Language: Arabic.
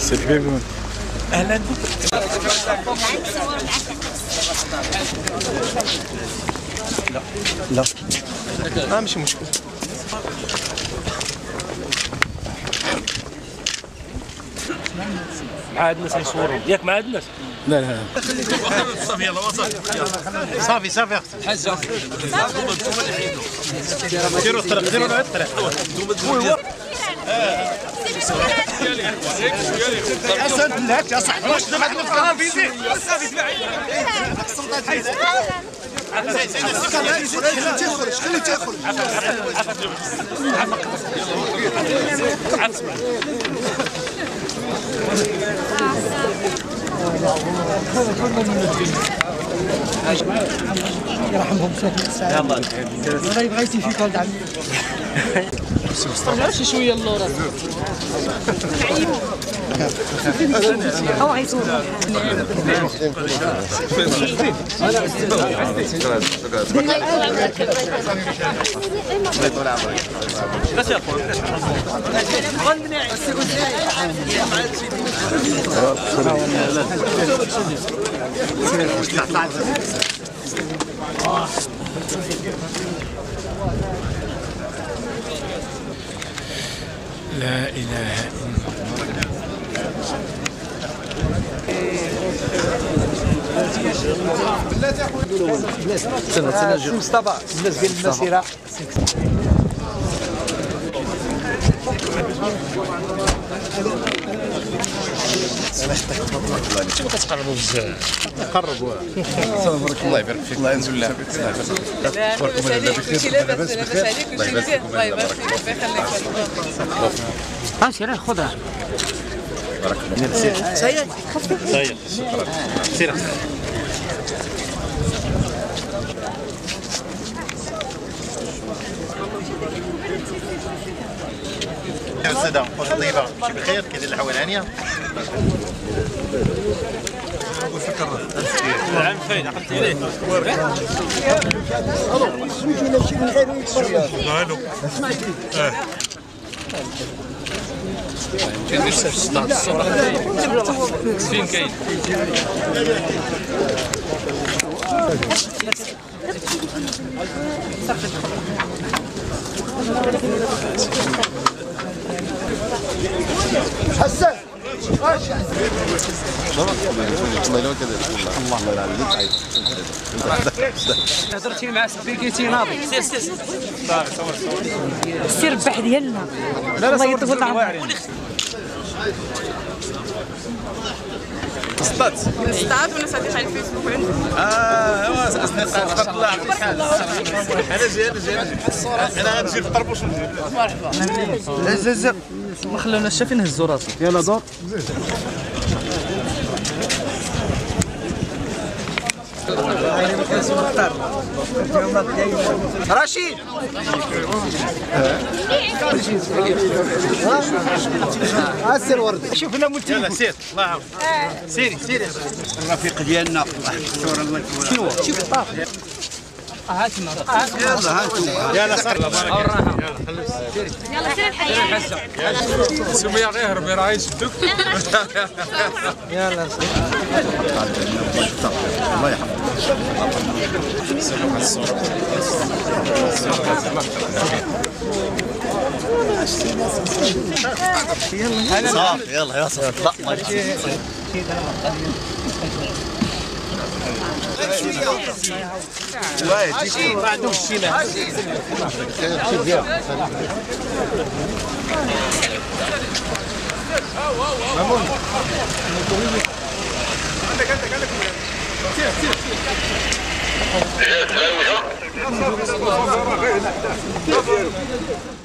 سي الحبيب. اهلا بك. لا ماشي مشكل. مع الناس يصوروا ياك مع الناس. لا صافي يلا وصل. صافي اختي حاجه. ديروا الطريق ديروا الطريق. اسد لك يا صاحبي واش دابا حنا في الفيزي صافي خلي تاخذ يرحمهم يلا والله بغيتي فيك ولد عمي شي شويه اللورا او عايزون لا اله الا الله. سي مصطفى الناس ديال المسيره انتما كتقربوا بزاف. قربوا. الله يبارك فيك. الله ينزل لها. تبارك الله بخير. لاباس عليك كلشي مزيان. الله يبارك فيك ويخليك. سير خذها. بارك الله. سير. شكرا. سير. السادة واش طيبة ماشي بخير كيدير الحوالانية العام فين عقلت عليه فين كاين حسن هضرتي مع سبيكيتي ناضي سير الربح ديالنا الله يطول عمرك صطات وانا صديقه على الفيسبوك عندي ايوا اصدقاء تبارك الله يعطيك الحال انا جاي انا غنجي في الطربوش مرحبا زز ما خلونا شافين نهزوا راسي يلا دور رشيد سير ورد شوفنا ملتي يلا سير الله يعاون سيري الرفيق ديالنا الصوره الله شنو شوف الطاف هاتنا يلا هانتوما يلا صافي يلا سير الحياه سمية غير هربي راه يشدوك. يلا الله يحفظك صافي يلا يا صافي ما عندهمش السلاح عندك